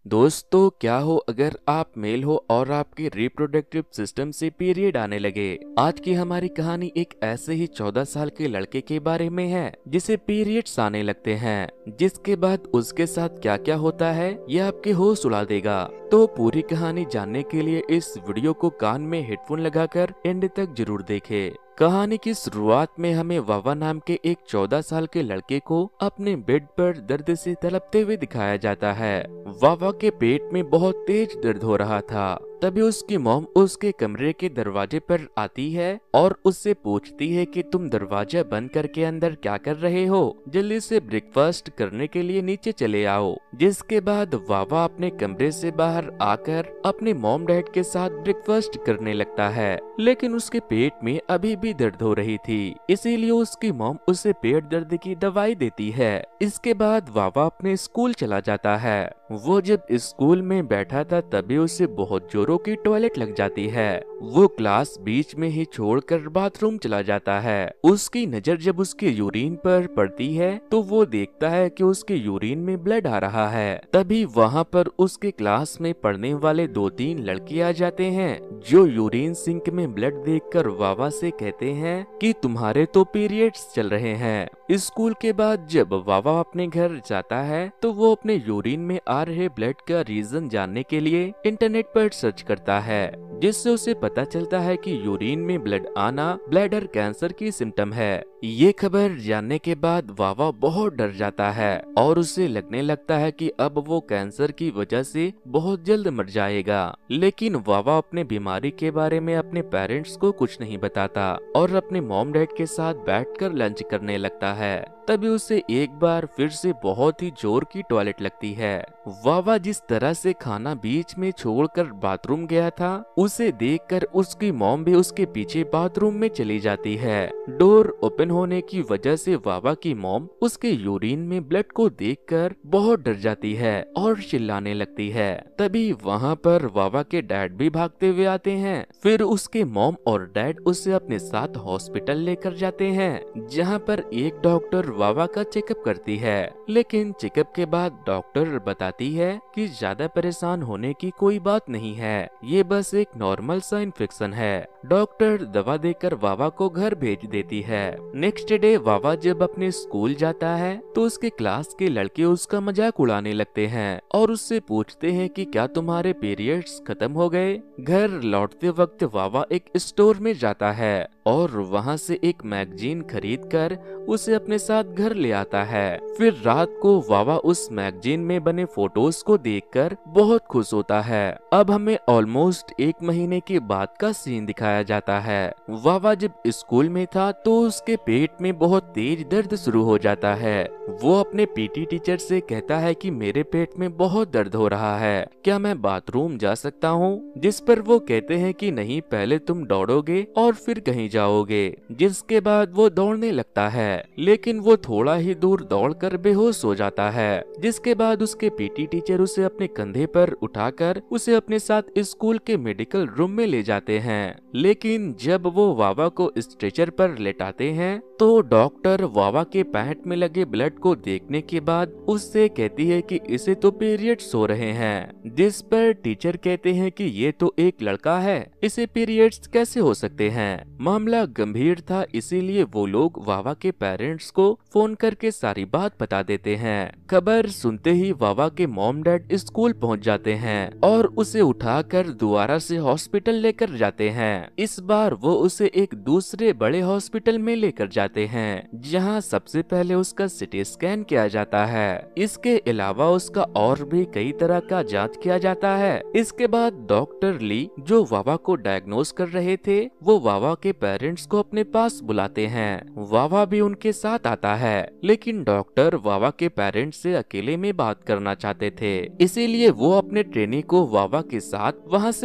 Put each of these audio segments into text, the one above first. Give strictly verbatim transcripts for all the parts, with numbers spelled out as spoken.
दोस्तों, क्या हो अगर आप मेल हो और आपके रिप्रोडक्टिव सिस्टम से पीरियड आने लगे। आज की हमारी कहानी एक ऐसे ही चौदह साल के लड़के के बारे में है जिसे पीरियड्स आने लगते हैं, जिसके बाद उसके साथ क्या क्या होता है यह आपके होश उड़ा देगा। तो पूरी कहानी जानने के लिए इस वीडियो को कान में हेडफोन लगाकर एंड तक जरूर देखें। कहानी की शुरुआत में हमें वावा नाम के एक चौदह साल के लड़के को अपने बेड पर दर्द से तड़पते हुए दिखाया जाता है। वावा के पेट में बहुत तेज दर्द हो रहा था। तभी उसकी मॉम उसके कमरे के दरवाजे पर आती है और उससे पूछती है कि तुम दरवाजा बंद करके अंदर क्या कर रहे हो, जल्दी से ब्रेकफास्ट करने के लिए नीचे चले आओ। जिसके बाद वावा अपने कमरे से बाहर आकर अपने मॉम डैड के साथ ब्रेकफास्ट करने लगता है, लेकिन उसके पेट में अभी भी दर्द हो रही थी, इसीलिए उसकी मॉम उसे पेट दर्द की दवाई देती है। इसके बाद वावा अपने स्कूल चला जाता है। वो जब स्कूल में बैठा था तभी उसे बहुत जोरों की टॉयलेट लग जाती है। वो क्लास बीच में ही छोड़कर बाथरूम चला जाता है। उसकी नजर जब उसके यूरिन पर पड़ती है तो वो देखता है कि उसके यूरिन में ब्लड आ रहा है। तभी वहाँ पर उसके क्लास में पढ़ने वाले दो तीन लड़के आ जाते हैं, जो यूरिन सिंक में ब्लड देखकर वावा से कहते हैं कि तुम्हारे तो पीरियड्स चल रहे हैं। स्कूल के बाद जब वावा अपने घर जाता है तो वो अपने यूरिन में आ रहे ब्लड का रीजन जानने के लिए इंटरनेट पर सर्च करता है, जिससे उसे पता चलता है कि यूरिन में ब्लड आना ब्लैडर कैंसर की सिम्टम है। ये खबर जानने के बाद वावा बहुत डर जाता है और उसे लगने लगता है कि अब वो कैंसर की वजह से बहुत जल्द मर जाएगा। लेकिन वावा अपने बीमारी के बारे में अपने पेरेंट्स को कुछ नहीं बताता और अपने मॉम डैड के साथ बैठकर लंच करने लगता है। तभी उसे एक बार फिर से बहुत ही जोर की टॉयलेट लगती है। वावा जिस तरह से खाना बीच में छोड़कर बाथरूम गया था, उसे देखकर उसकी मॉम भी उसके पीछे बाथरूम में चली जाती है। डोर ओपन होने की वजह से वावा की मॉम उसके यूरिन में ब्लड को देखकर बहुत डर जाती है और चिल्लाने लगती है। तभी वहाँ पर वावा के डैड भी भागते हुए आते हैं। फिर उसके मॉम और डैड उसे अपने साथ हॉस्पिटल लेकर जाते हैं, जहाँ पर एक डॉक्टर वावा का चेकअप करती है। लेकिन चेकअप के बाद डॉक्टर बताती है कि ज्यादा परेशान होने की कोई बात नहीं है, ये बस एक नॉर्मल सा इन्फेक्शन है। डॉक्टर दवा देकर वावा को घर भेज देती है। नेक्स्ट डे वावा जब अपने स्कूल जाता है तो उसके क्लास के लड़के उसका मजाक उड़ाने लगते हैं और उससे पूछते हैं कि क्या तुम्हारे पीरियड्स खत्म हो गए। घर लौटते वक्त वावा एक स्टोर में जाता है और वहाँ से एक मैगजीन खरीद कर उसे अपने साथ घर ले आता है। फिर रात को वावा उस मैगजीन में बने फोटोज को देखकर बहुत खुश होता है। अब हमें ऑलमोस्ट एक महीने के बाद का सीन दिखाया जाता है। वावा जब स्कूल में था तो उसके पेट में बहुत तेज दर्द शुरू हो जाता है। वो अपने पीटी टीचर से कहता है कि मेरे पेट में बहुत दर्द हो रहा है, क्या मैं बाथरूम जा सकता हूँ? जिस पर वो कहते हैं कि नहीं, पहले तुम दौड़ोगे और फिर कहीं जाओगे। जिसके बाद वो दौड़ने लगता है, लेकिन वो थोड़ा ही दूर दौड़कर बेहोश हो जाता है। जिसके बाद उसके पीटी टीचर उसे अपने कंधे पर उठाकर उसे अपने साथ स्कूल के मेडिकल रूम में ले जाते हैं। लेकिन जब वो वावा को स्ट्रेचर पर लेटाते हैं तो डॉक्टर वावा के पैंट में लगे ब्लड को देखने के बाद उससे कहती है कि इसे तो पीरियड्स हो रहे हैं। जिस पर टीचर कहते हैं कि ये तो एक लड़का है, इसे पीरियड्स कैसे हो सकते हैं। मामला गंभीर था, इसीलिए वो लोग वावा के पेरेंट्स को फोन करके सारी बात बता देते हैं। खबर सुनते ही वावा के मॉम डैड स्कूल पहुंच जाते हैं और उसे उठाकर दोबारा से हॉस्पिटल लेकर जाते हैं। इस बार वो उसे एक दूसरे बड़े हॉस्पिटल में लेकर जाते हैं, जहां सबसे पहले उसका सिटी स्कैन किया जाता है। इसके अलावा उसका और भी कई तरह का जांच किया जाता है। इसके बाद डॉक्टर ली, जो वावा को डायग्नोस कर रहे थे, वो वावा के पेरेंट्स को अपने पास बुलाते हैं। वावा भी उनके साथ आता है, लेकिन डॉक्टर वावा के पेरेंट्स से अकेले में बात करना चाहते थे, इसीलिए वो अपने ट्रेनी को वावा के साथ वहाँ से भेज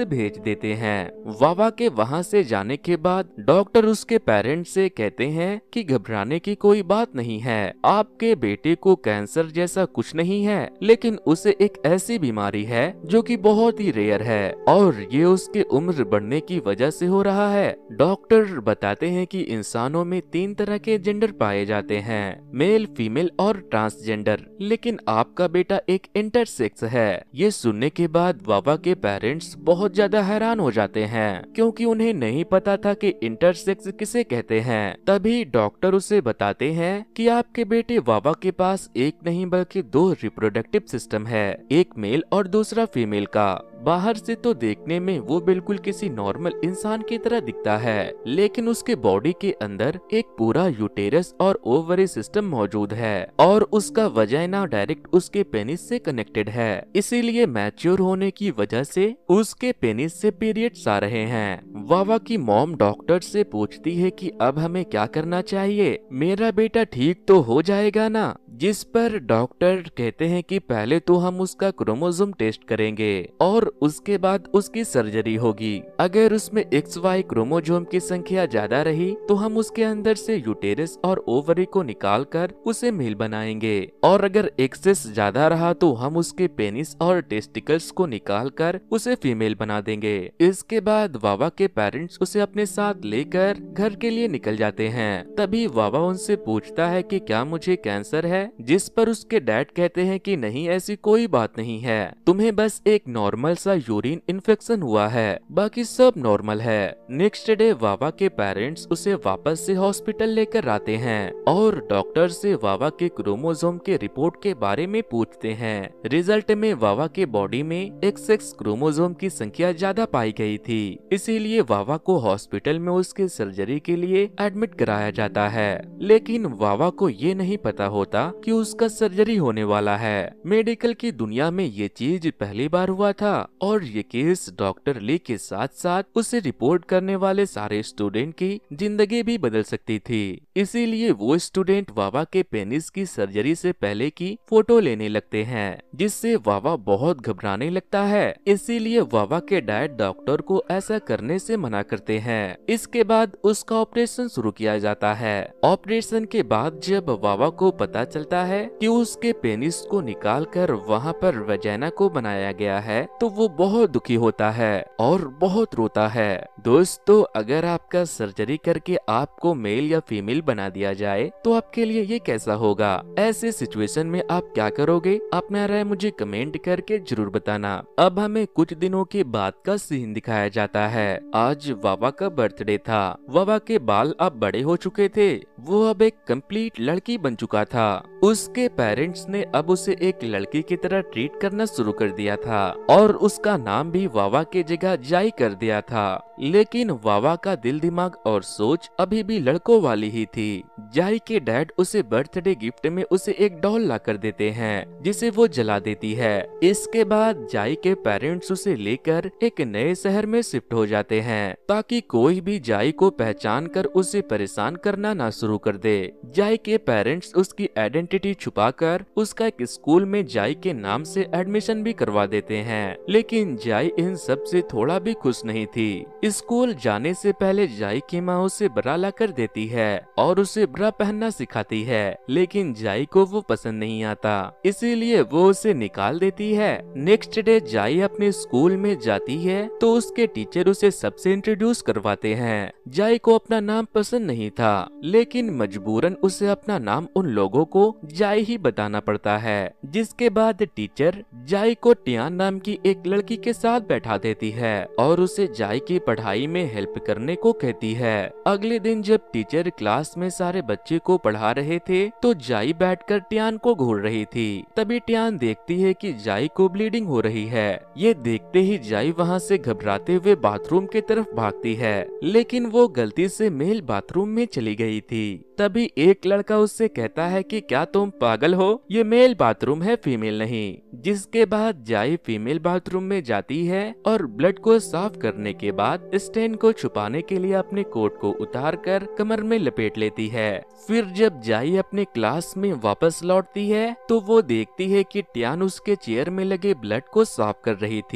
देते हैं। वावा के वहाँ से जाने के बाद डॉक्टर उसके पेरेंट्स से कहते हैं कि घबराने की कोई बात नहीं है, आपके बेटे को कैंसर जैसा कुछ नहीं है, लेकिन उसे एक ऐसी बीमारी है जो कि बहुत ही रेयर है और ये उसके उम्र बढ़ने की वजह से हो रहा है। डॉक्टर बताते हैं कि इंसानों में तीन तरह के जेंडर पाए जाते हैं, मेल, फीमेल और ट्रांसजेंडर, लेकिन आपका बेटा एक इंटरसेक्स है। ये सुनने के बाद वावा के पेरेंट्स बहुत ज्यादा हैरान हो जाते हैं क्योंकि उन्हें नहीं पता था कि इंटरसेक्स किसे कहते हैं। तभी डॉक्टर उसे बताते हैं कि आपके बेटे वावा के पास एक नहीं बल्कि दो रिप्रोडक्टिव सिस्टम है, एक मेल और दूसरा फीमेल का। बाहर से तो देखने में वो बिल्कुल किसी नॉर्मल इंसान की तरह दिखता है, लेकिन उसके बॉडी के अंदर एक पूरा यूटेरस और ओवरी सिस्टम मौजूद है और उसका वजाइना डायरेक्ट उसके पेनिस से कनेक्टेड है। इसीलिए मैच्योर होने की वजह से उसके पेनिस से पीरियड्स आ रहे हैं। वावा की मॉम डॉक्टर से पूछती है कि अब हमें क्या करना चाहिए, मेरा बेटा ठीक तो हो जाएगा ना? जिस पर डॉक्टर कहते हैं कि पहले तो हम उसका क्रोमोसोम टेस्ट करेंगे और उसके बाद उसकी सर्जरी होगी। अगर उसमें एक्स वाई क्रोमोसोम की संख्या ज्यादा रही तो हम उसके अंदर से यूटेरस और ओवरी को निकाल कर उसे मेल बनाएंगे और अगर एक्सेस ज्यादा रहा तो हम उसके पेनिस और टेस्टिकल्स को निकाल कर उसे फीमेल बना देंगे। इसके बाद वावा के पेरेंट्स उसे अपने साथ लेकर घर के लिए निकल जाते हैं। तभी वावा उनसे पूछता है कि क्या मुझे कैंसर है, जिस पर उसके डैड कहते हैं कि नहीं, ऐसी कोई बात नहीं है, तुम्हें बस एक नॉर्मल सा यूरिन इन्फेक्शन हुआ है, बाकी सब नॉर्मल है। नेक्स्ट डे वावा के पेरेंट्स उसे वापस से हॉस्पिटल लेकर आते हैं और डॉक्टर से वावा के क्रोमोसोम के रिपोर्ट के बारे में पूछते हैं। रिजल्ट में वावा के बॉडी में एक्स एक्स क्रोमोसोम की संख्या ज्यादा पाई गई थी, इसीलिए वावा को हॉस्पिटल में उसके सर्जरी के लिए एडमिट कराया जाता है। लेकिन वावा को ये नहीं पता होता कि उसका सर्जरी होने वाला है। मेडिकल की दुनिया में ये चीज पहली बार हुआ था और ये केस डॉक्टर ली के साथ साथ उसे रिपोर्ट करने वाले सारे स्टूडेंट की जिंदगी भी बदल सकती थी। इसीलिए वो स्टूडेंट वावा के पेनिस की सर्जरी से पहले की फोटो लेने लगते हैं, जिससे वावा बहुत घबराने लगता है। इसीलिए वावा के डैड डॉक्टर को ऐसा करने से मना करते हैं। इसके बाद उसका ऑपरेशन शुरू किया जाता है। ऑपरेशन के बाद जब वावा को पता चलता है कि उसके पेनिस को निकालकर वहाँ पर वजाइना को बनाया गया है तो वो बहुत दुखी होता है और बहुत रोता है। दोस्तों, अगर आपका सर्जरी करके आपको मेल या फीमेल बना दिया जाए तो आपके लिए ये कैसा होगा? ऐसे सिचुएशन में आप क्या करोगे? अपना राय मुझे कमेंट करके जरूर बताना। अब हमें कुछ दिनों के बाद का सीन दिखाया जाता है। आज वावा का बर्थडे था। वावा के बाल अब बड़े हो चुके थे, वो अब एक कंप्लीट लड़की बन चुका था। उसके पेरेंट्स ने अब उसे एक लड़की की तरह ट्रीट करना शुरू कर दिया था और उसका नाम भी वावा के जगह जाई कर दिया था। लेकिन वावा का दिल दिमाग और सोच अभी भी लड़कों वाली ही थी। जाई के डैड उसे बर्थडे गिफ्ट में उसे एक डॉल ला कर देते हैं, जिसे वो जला देती है। इसके बाद जाई के पेरेंट्स उसे लेकर एक नए शहर में शिफ्ट हो जाते हैं ताकि कोई भी जाई को पहचान कर उसे परेशान करना ना शुरू कर दे। जाई के पेरेंट्स उसकी आइडेंटिटी छुपाकर उसका एक स्कूल में जाई के नाम से एडमिशन भी करवा देते हैं। लेकिन जाई इन सब से थोड़ा भी खुश नहीं थी। स्कूल जाने से पहले जाई की माँ उसे ब्रा ला कर देती है और उसे ब्रा पहनना सिखाती है, लेकिन जाई को वो पसंद नहीं आता, इसीलिए वो उसे निकाल देती है। नेक्स्ट डे जाई अपने स्कूल में जाती है तो उसके टीचर उसे सबसे इंट्रोड्यूस करवाते हैं। जाई को अपना नाम पसंद नहीं था, लेकिन मजबूरन उसे अपना नाम उन लोगों को जाई ही बताना पड़ता है। जिसके बाद टीचर जाई को टियान नाम की एक लड़की के साथ बैठा देती है और उसे जाई की पढ़ाई में हेल्प करने को कहती है। अगले दिन जब टीचर क्लास में सारे बच्चे को पढ़ा रहे थे तो जाई बैठकर टियान को घूर रही थी। तभी टियान देखती है कि जाई को ब्लीडिंग हो रही है। ये देखते ही जाई वहाँ से घबराते हुए बाथरूम की तरफ भागती है, लेकिन वो गलती से मेल बाथरूम में चली गई थी। तभी एक लड़का उससे कहता है कि क्या तुम पागल हो, ये मेल बाथरूम है, फीमेल नहीं। जिसके बाद जाई फीमेल बाथरूम में जाती है और ब्लड को साफ करने के बाद स्टेन को छुपाने के लिए अपने कोट को उतारकर कमर में लपेट लेती है। फिर जब जाई अपने क्लास में वापस लौटती है तो वो देखती है कि टियान उसके चेयर में लगे ब्लड को साफ कर रही थी।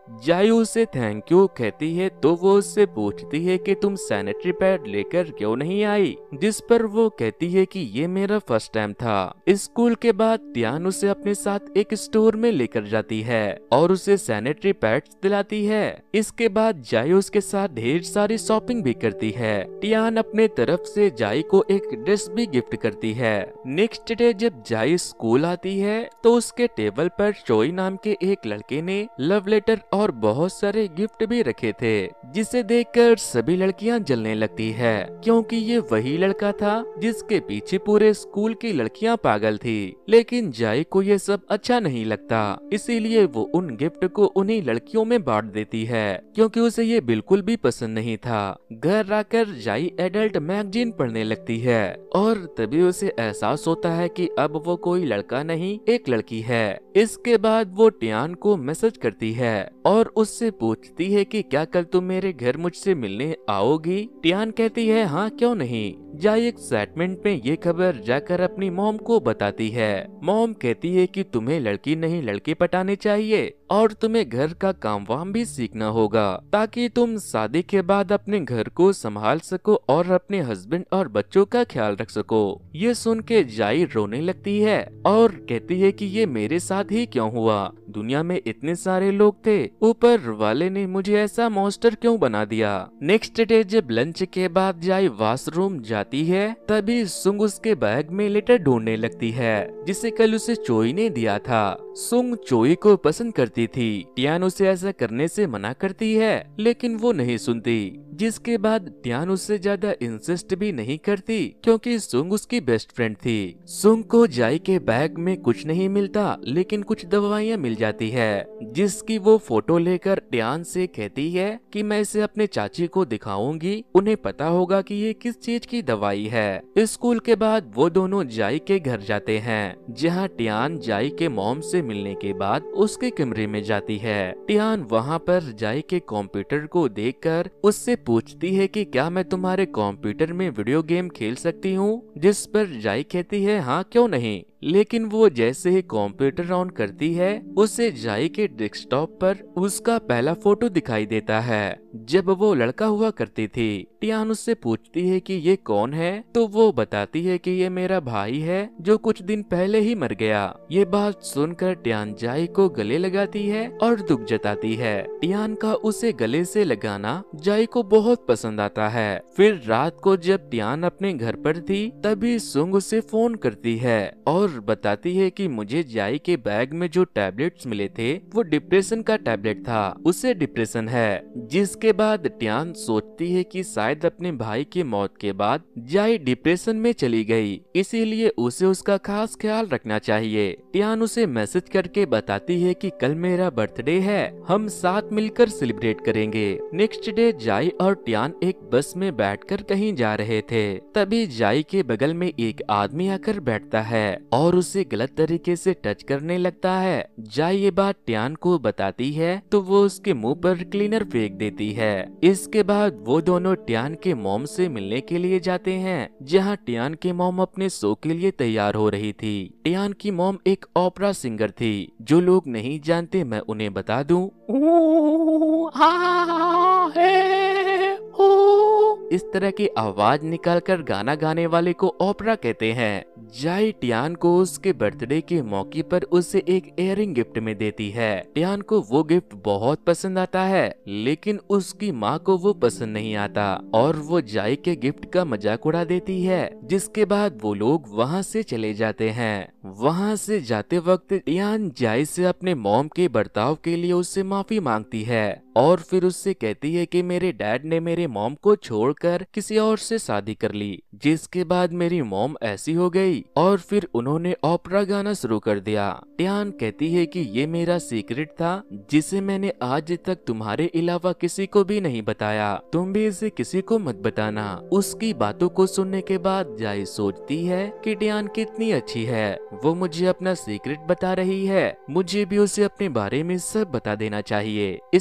जायू उसे थैंक यू कहती है तो वो उससे पूछती है कि तुम सैनिटरी पैड लेकर क्यों नहीं आई, जिस पर वो कहती है कि ये मेरा फर्स्ट टाइम था। स्कूल के बाद टियान उसे अपने साथ एक स्टोर में लेकर जाती है और उसे सैनिटरी पैड्स दिलाती है। इसके बाद जाई उसके साथ ढेर सारी शॉपिंग भी करती है। टियान अपने तरफ से जाई को एक ड्रेस भी गिफ्ट करती है। नेक्स्ट डे जब जाई स्कूल आती है तो उसके टेबल पर चोई नाम के एक लड़के ने लव लेटर और बहुत सारे गिफ्ट भी रखे थे, जिसे देखकर सभी लड़कियां जलने लगती है, क्योंकि ये वही लड़का था जिसके पीछे पूरे स्कूल की लड़कियां पागल थी। लेकिन जाई को ये सब अच्छा नहीं लगता, इसीलिए वो उन गिफ्ट को उन्हीं लड़कियों में बांट देती है, क्योंकि उसे ये बिल्कुल भी पसंद नहीं था। घर आकर जाई एडल्ट मैगजीन पढ़ने लगती है और तभी उसे एहसास होता है कि अब वो कोई लड़का नहीं एक लड़की है। इसके बाद वो टियान को मैसेज करती है और उससे पूछती है कि क्या कल तुम मेरे घर मुझसे मिलने आओगी। टियान कहती है हाँ क्यों नहीं। जाई एक्साइटमेंट में ये खबर जाकर अपनी मॉम को बताती है। मॉम कहती है कि तुम्हें लड़की नहीं लड़के पटाने चाहिए और तुम्हें घर का काम वाम भी सीखना होगा, ताकि तुम शादी के बाद अपने घर को संभाल सको और अपने हस्बैंड और बच्चों का ख्याल रख सको। ये सुन के जाई रोने लगती है और कहती है कि ये मेरे साथ ही क्यों हुआ, दुनिया में इतने सारे लोग थे, ऊपर वाले ने मुझे ऐसा मॉन्स्टर क्यों बना दिया। नेक्स्ट डे जब लंच के बाद जाई वॉशरूम जाती है तभी सुंग उसके बैग में लेटर ढूंढने लगती है जिसे कल उसे चोई ने दिया था। सुंग चोई को पसंद करती थी। टियान उसे ऐसा करने से मना करती है लेकिन वो नहीं सुनती, जिसके बाद टियान उससे ज्यादा इंसिस्ट भी नहीं करती क्योंकि सुंग उसकी बेस्ट फ्रेंड थी। सुंग को जाई के बैग में कुछ नहीं मिलता लेकिन कुछ दवाइयाँ मिल जाती है, जिसकी वो फोटो लेकर टियान से कहती है कि मैं इसे अपने चाची को दिखाऊंगी, उन्हें पता होगा कि ये किस चीज की दवाई है। स्कूल के बाद वो दोनों जाई के घर जाते हैं, जहाँ टियान जाई के मॉम से मिलने के बाद उसके कमरे में जाती है। टियान वहाँ पर जाई के कंप्यूटर को देखकर उससे पूछती है कि क्या मैं तुम्हारे कंप्यूटर में वीडियो गेम खेल सकती हूँ, जिस पर जाई कहती है हाँ क्यों नहीं। लेकिन वो जैसे ही कंप्यूटर ऑन करती है उसे जाई के डेस्कटॉप पर उसका पहला फोटो दिखाई देता है जब वो लड़का हुआ करती थी। टियान उससे पूछती है कि ये कौन है, तो वो बताती है कि ये मेरा भाई है जो कुछ दिन पहले ही मर गया। ये बात सुनकर टियान जाई को गले लगाती है और दुख जताती है। टियान का उसे गले से लगाना जाई को बहुत पसंद आता है। फिर रात को जब टियान अपने घर पर थी तभी सुंग उसे फोन करती है और बताती है कि मुझे जाई के बैग में जो टैबलेट्स मिले थे वो डिप्रेशन का टैबलेट था, उसे डिप्रेशन है। जिसके बाद टियान सोचती है कि शायद अपने भाई की मौत के बाद जाई डिप्रेशन में चली गई, इसीलिए उसे उसका खास ख्याल रखना चाहिए। टियान उसे मैसेज करके बताती है कि कल मेरा बर्थडे है, हम साथ मिलकर सेलिब्रेट करेंगे। नेक्स्ट डे जाई और टियान एक बस में बैठकर कहीं जा रहे थे, तभी जाई के बगल में एक आदमी आकर बैठता है और उसे गलत तरीके से टच करने लगता है। जाई ये बात टियान को बताती है तो वो उसके मुंह पर क्लीनर फेंक देती है। इसके बाद वो दोनों टियान के मॉम से मिलने के लिए जाते हैं, जहाँ टियान की मॉम अपने शो के लिए तैयार हो रही थी। टियान की मॉम एक ओपेरा सिंगर थी, जो लोग नहीं जानते मैं उन्हें बता दूं। इस तरह की आवाज निकालकर गाना गाने वाले को ओपेरा कहते हैं। जाई टियान को उसके बर्थडे के मौके पर उसे एक इयररिंग गिफ्ट में देती है। टियान को वो गिफ्ट बहुत पसंद आता है, लेकिन उसकी माँ को वो पसंद नहीं आता और वो जाई के गिफ्ट का मजाक उड़ा देती है। जिसके बाद वो लोग वहाँ से चले जाते हैं। वहाँ से जाते वक्त टियान जाई से अपने मॉम के बर्ताव के लिए उससे माफी मांगती है और फिर उससे कहती है कि मेरे डैड ने मेरे मॉम को छोड़कर किसी और से शादी कर ली, जिसके बाद मेरी मॉम ऐसी हो गई और फिर उन्होंने ओपेरा गाना शुरू कर दिया। टियान कहती है कि ये मेरा सीक्रेट था जिसे मैंने आज तक तुम्हारे अलावा किसी को भी नहीं बताया, तुम भी इसे किसी को मत बताना। उसकी बातों को सुनने के बाद जाई सोचती है कि टियान कितनी अच्छी है, वो मुझे अपना सीक्रेट बता रही है, मुझे भी उसे अपने बारे में सब बता देना चाहिए। इसीलिए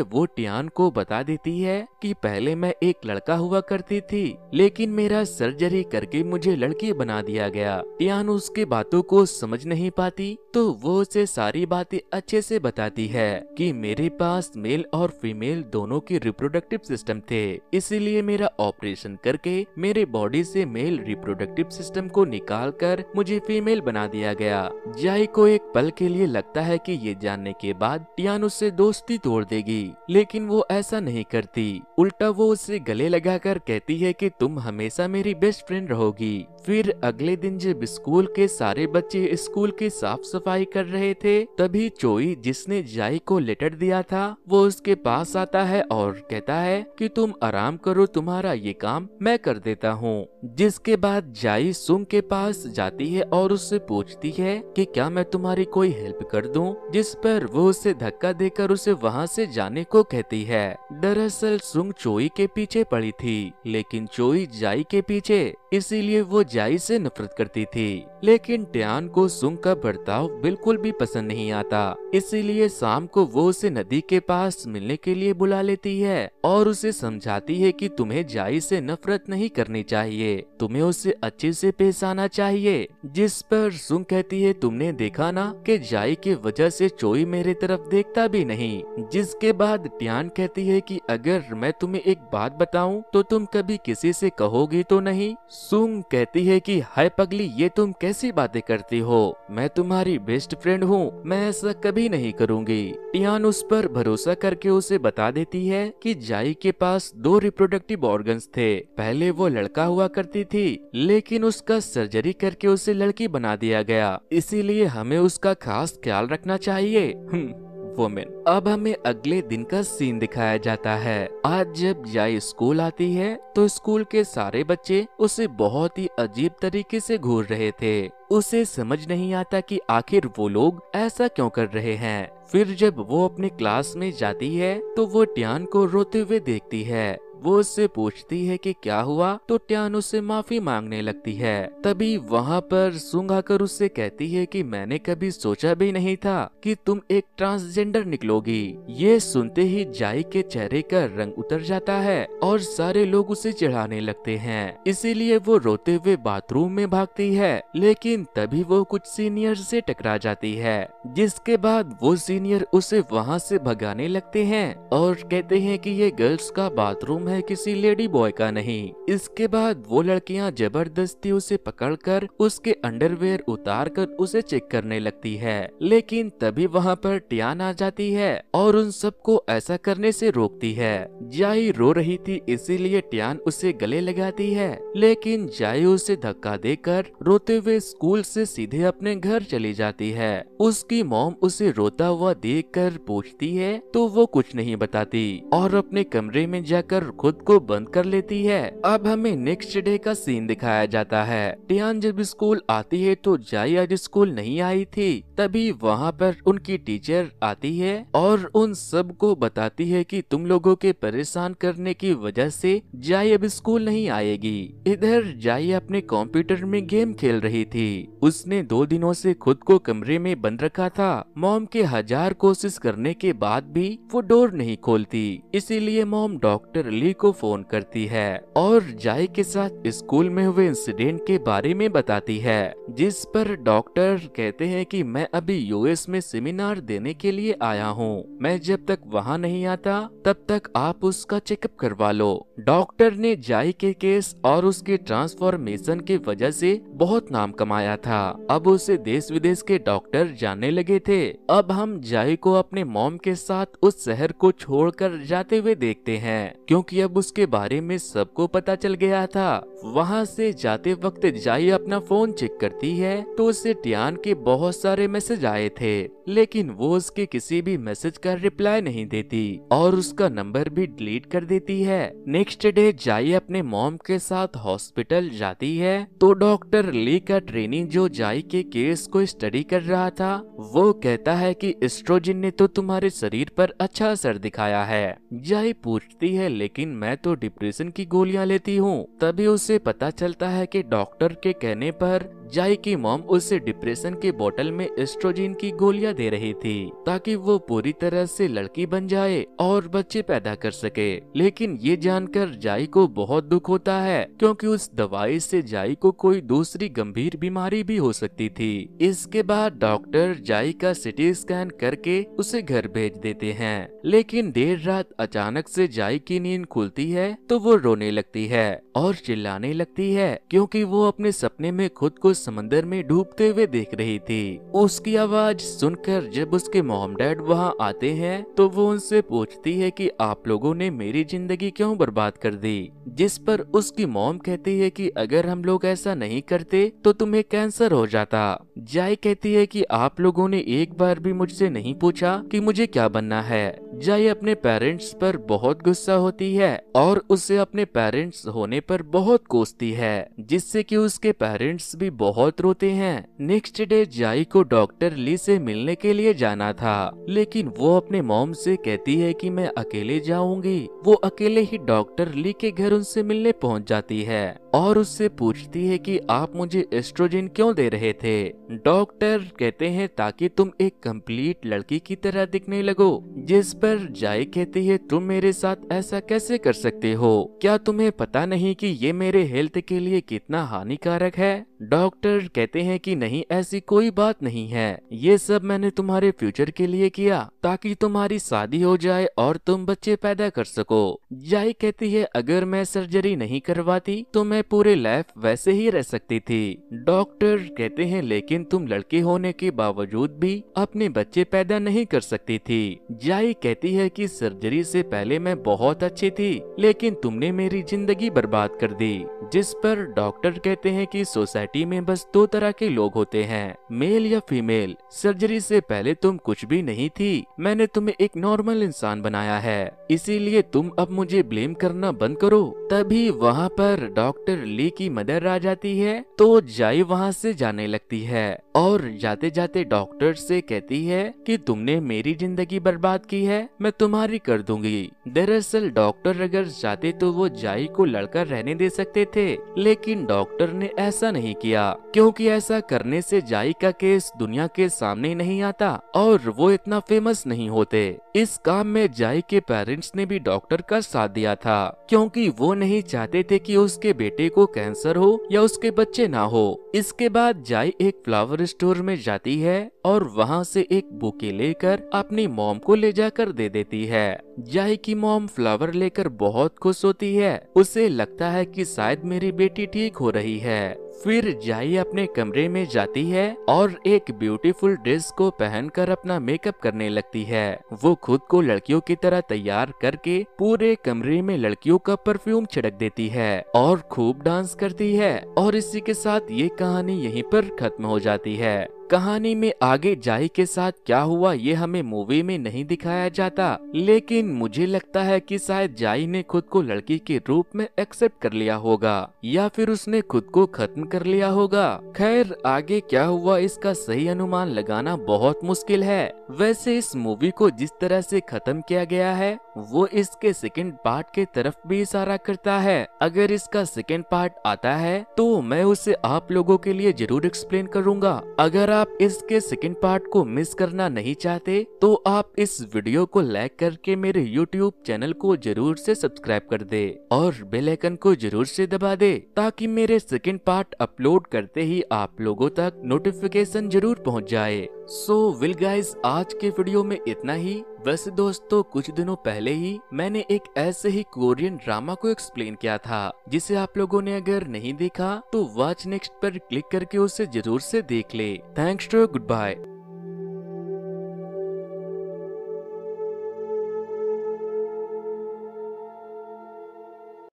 वो टियान को बता देती है कि पहले मैं एक लड़का हुआ करती थी, लेकिन मेरा सर्जरी करके मुझे लड़की बना दिया गया। टियान उसके बातों को समझ नहीं पाती, तो वो उसे सारी बातें अच्छे से बताती है कि मेरे पास मेल और फीमेल दोनों के रिप्रोडक्टिव सिस्टम थे, इसीलिए मेरा ऑपरेशन करके मेरे बॉडी से मेल रिप्रोडक्टिव सिस्टम को निकाल कर मुझे फीमेल बना दिया गया। जाई को एक पल के लिए लगता है कि ये जानने के बाद टियान उससे दोस्ती तोड़ देगी, लेकिन वो ऐसा नहीं करती। उल्टा वो उससे गले लगाकर कहती है कि तुम हमेशा मेरी बेस्ट फ्रेंड रहोगी। फिर अगले दिन जब स्कूल के सारे बच्चे स्कूल की साफ सफाई कर रहे थे, तभी चोई जिसने जाई को लेटर दिया था वो उसके पास आता है और कहता है कि तुम आराम करो, तुम्हारा ये काम मैं कर देता हूँ। जिसके बाद जाई सुंग के पास जाती है और उससे पूछती है कि क्या मैं तुम्हारी कोई हेल्प कर दूं, जिस पर वो उसे धक्का देकर उसे वहाँ से जाने को कहती है। दरअसल सुंग चोई के पीछे पड़ी थी, लेकिन चोई जाई के पीछे, इसीलिए वो जाई से नफरत करती थी। लेकिन टियान को सुंग का बर्ताव बिल्कुल भी पसंद नहीं आता, इसीलिए शाम को वो उसे नदी के पास मिलने के लिए बुला लेती है और उसे समझाती है कि तुम्हें जाई से नफरत नहीं करनी चाहिए, तुम्हें उससे अच्छे से पेश आना चाहिए। जिस पर सुंग कहती है तुमने देखा ना कि जाई की वजह से चोई मेरे तरफ देखता भी नहीं। जिसके बाद टियान कहती है कि अगर मैं तुम्हें एक बात बताऊं तो तुम कभी किसी से कहोगी तो नहीं। सुंग कहती है कि हाय पगली, ये तुम कैसी बातें करती हो, मैं तुम्हारी बेस्ट फ्रेंड हूँ, मैं ऐसा कभी नहीं करूँगी। टियान उस पर भरोसा करके उसे बता देती है कि जाई के पास दो रिप्रोडक्टिव ऑर्गन्स थे। पहले वो लड़का हुआ करती थी, लेकिन उसका सर्जरी करके उसे लड़की बना दिया गया, इसीलिए हमें उसका खास ख्याल रखना चाहिए। वुमेन। अब हमें अगले दिन का सीन दिखाया जाता है। आज जब जाई स्कूल आती है तो स्कूल के सारे बच्चे उसे बहुत ही अजीब तरीके से घूर रहे थे। उसे समझ नहीं आता कि आखिर वो लोग ऐसा क्यों कर रहे हैं। फिर जब वो अपने क्लास में जाती है तो वो टियान को रोते हुए देखती है। वो उससे पूछती है कि क्या हुआ, तो टियान उससे माफी मांगने लगती है। तभी वहाँ पर सुंग आकर उससे कहती है कि मैंने कभी सोचा भी नहीं था कि तुम एक ट्रांसजेंडर निकलोगी। ये सुनते ही जाई के चेहरे का रंग उतर जाता है और सारे लोग उसे चिढ़ाने लगते हैं, इसीलिए वो रोते हुए बाथरूम में भागती है। लेकिन तभी वो कुछ सीनियर से टकरा जाती है, जिसके बाद वो सीनियर उसे वहाँ से भगाने लगते हैं और कहते हैं कि ये गर्ल्स का बाथरूम है, किसी लेडी बॉय का नहीं। इसके बाद वो लड़कियां जबरदस्ती उसे पकड़कर उसके अंडरवेयर उतार कर उसे चेक करने लगती है। लेकिन तभी वहाँ पर टियान आ जाती है और उन सबको ऐसा करने से रोकती है। जाई रो रही थी, इसीलिए टियान उसे गले लगाती है, लेकिन जाई उसे धक्का देकर रोते हुए स्कूल से सीधे अपने घर चली जाती है। उसकी मॉम उसे रोता हुआ देखकर पूछती है तो वो कुछ नहीं बताती और अपने कमरे में जाकर खुद को बंद कर लेती है। अब हमें नेक्स्ट डे का सीन दिखाया जाता है। टियान जब स्कूल आती है तो जाई आज स्कूल नहीं आई थी। तभी वहाँ पर उनकी टीचर आती है और उन सब को बताती है कि तुम लोगों के परेशान करने की वजह से जाई अब स्कूल नहीं आएगी। इधर जाई अपने कंप्यूटर में गेम खेल रही थी। उसने दो दिनों से खुद को कमरे में बंद रखा था। मॉम के हजार कोशिश करने के बाद भी वो डोर नहीं खोलती, इसीलिए मॉम डॉक्टर ली को फोन करती है और जाई के साथ स्कूल में हुए इंसिडेंट के बारे में बताती है। जिस पर डॉक्टर कहते हैं कि मैं अभी यूएस में सेमिनार देने के लिए आया हूँ, मैं जब तक वहाँ नहीं आता तब तक आप उसका चेकअप करवा लो। डॉक्टर ने जाई के केस और उसके ट्रांसफॉर्मेशन की वजह से बहुत नाम कमाया था। अब उसे देश विदेश के डॉक्टर जानने लगे थे। अब हम जाई को अपने मॉम के साथ उस शहर को छोड़कर जाते हुए देखते हैं, क्योंकि अब उसके बारे में सबको पता चल गया था। वहाँ से जाते वक्त जाई अपना फोन चेक करती है तो उसे टियान के बहुत सारे मैसेज आए थे, लेकिन वो उसके किसी भी मैसेज का रिप्लाई नहीं देती और उसका नंबर भी डिलीट कर देती है। नेक्स्ट डे जाई अपने मॉम के साथ हॉस्पिटल जाती है तो डॉक्टर ली का ट्रेनी जो जाई के केस को स्टडी कर रहा था, वो कहता है कि एस्ट्रोजन ने तो तुम्हारे शरीर पर अच्छा असर दिखाया है। जाई पूछती है लेकिन मैं तो डिप्रेशन की गोलियां लेती हूँ। तभी उसे पता चलता है कि डॉक्टर के कहने पर जाई की मॉम उसे डिप्रेशन के बोतल में एस्ट्रोजन की गोलियां दे रही थी ताकि वो पूरी तरह से लड़की बन जाए और बच्चे पैदा कर सके। लेकिन ये जानकर जाई को बहुत दुख होता है क्योंकि उस दवाई से जाई को कोई दूसरी गंभीर बीमारी भी हो सकती थी। इसके बाद डॉक्टर जाई का सिटी स्कैन करके उसे घर भेज देते हैं। लेकिन देर रात अचानक से जाई की नींद खुलती है तो वो रोने लगती है और चिल्लाने लगती है क्योंकि वो अपने सपने में खुद को समंदर में डूबते हुए देख रही थी। उसकी आवाज सुनकर जब उसके मॉम डैड वहाँ आते हैं तो वो उनसे पूछती है कि आप लोगों ने मेरी जिंदगी क्यों बर्बाद कर दी, जिस पर उसकी मॉम कहती है कि अगर हम लोग ऐसा नहीं करते तो तुम्हें कैंसर हो जाता। जाई कहती है कि आप लोगों ने एक बार भी मुझसे नहीं पूछा कि मुझे क्या बनना है। जाई अपने पेरेंट्स पर बहुत गुस्सा होती है और उसे अपने पेरेंट्स होने पर बहुत कोसती है, जिससे कि उसके पेरेंट्स भी बहुत रोते हैं। नेक्स्ट डे जाई को डॉक्टर ली से मिलने के लिए जाना था, लेकिन वो अपने मॉम से कहती है कि मैं अकेले जाऊंगी। वो अकेले ही डॉक्टर ली के घर उनसे मिलने पहुंच जाती है और उससे पूछती है कि आप मुझे एस्ट्रोजन क्यों दे रहे थे। डॉक्टर कहते हैं ताकि तुम एक कंप्लीट लड़की की तरह दिखने लगो, जिस पर जाई कहती है तुम मेरे साथ ऐसा कैसे कर सकते हो, क्या तुम्हें पता नहीं कि ये मेरे हेल्थ के लिए कितना हानिकारक है। डॉक्टर कहते हैं कि नहीं, ऐसी कोई बात नहीं है, ये सब मैंने तुम्हारे फ्यूचर के लिए किया ताकि तुम्हारी शादी हो जाए और तुम बच्चे पैदा कर सको। जाई कहती है अगर मैं सर्जरी नहीं करवाती तो मैं पूरे लाइफ वैसे ही रह सकती थी। डॉक्टर कहते हैं लेकिन तुम लड़के होने के बावजूद भी अपने बच्चे पैदा नहीं कर सकती थी। जाई कहती है कि सर्जरी से पहले मैं बहुत अच्छी थी लेकिन तुमने मेरी जिंदगी बर्बाद कर दी। जिस पर डॉक्टर कहते हैं कि सोसाइटी में बस दो तरह के लोग होते हैं, मेल या फीमेल। सर्जरी से पहले तुम कुछ भी नहीं थी, मैंने तुम्हें एक नॉर्मल इंसान बनाया है, इसीलिए तुम अब मुझे ब्लेम करना बंद करो। तभी वहाँ पर डॉक्टर ली की मदर आ जाती है तो जाई वहाँ से जाने लगती है और जाते जाते डॉक्टर से कहती है कि तुमने मेरी जिंदगी बर्बाद की है, मैं तुम्हारी कर दूंगी। दरअसल डॉक्टर अगर चाहते तो वो जाई को लड़का रहने दे सकते थे, लेकिन डॉक्टर ने ऐसा नहीं किया क्योंकि ऐसा करने से जाई का केस दुनिया के सामने नहीं आता और वो इतना फेमस नहीं होते। इस काम में जाई के पेरेंट्स ने भी डॉक्टर का साथ दिया था क्योंकि वो नहीं चाहते थे कि उसके बेटे को कैंसर हो या उसके बच्चे ना हो। इसके बाद जाई एक फ्लावर स्टोर में जाती है और वहाँ से एक बुके लेकर अपनी मॉम को ले जाकर दे देती है। जाई की मॉम फ्लावर लेकर बहुत खुश होती है, उसे लगता है कि शायद मेरी बेटी ठीक हो रही है। फिर जाई अपने कमरे में जाती है और एक ब्यूटीफुल ड्रेस को पहनकर अपना मेकअप करने लगती है। वो खुद को लड़कियों की तरह तैयार करके पूरे कमरे में लड़कियों का परफ्यूम छिड़क देती है और खूब डांस करती है और इसी के साथ ये कहानी यहीं पर खत्म हो जाती है। कहानी में आगे जाई के साथ क्या हुआ ये हमें मूवी में नहीं दिखाया जाता, लेकिन मुझे लगता है कि शायद जाई ने खुद को लड़की के रूप में एक्सेप्ट कर लिया होगा या फिर उसने खुद को खत्म कर लिया होगा। खैर आगे क्या हुआ इसका सही अनुमान लगाना बहुत मुश्किल है। वैसे इस मूवी को जिस तरह से खत्म किया गया है वो इसके सेकंड पार्ट के तरफ भी इशारा करता है। अगर इसका सेकंड पार्ट आता है तो मैं उसे आप लोगों के लिए जरूर एक्सप्लेन करूंगा। अगर आप इसके सेकंड पार्ट को मिस करना नहीं चाहते तो आप इस वीडियो को लाइक करके मेरे यूट्यूब चैनल को जरूर से सब्सक्राइब कर दे और बेल आइकन को जरूर से दबा दे ताकि मेरे सेकंड पार्ट अपलोड करते ही आप लोगों तक नोटिफिकेशन जरूर पहुंच जाए। सो विल गाइस आज के वीडियो में इतना ही। वैसे दोस्तों कुछ दिनों पहले ही मैंने एक ऐसे ही कोरियन ड्रामा को एक्सप्लेन किया था जिसे आप लोगों ने अगर नहीं देखा तो वॉच नेक्स्ट पर क्लिक करके उसे जरूर से देख ले। Thanks too, good bye.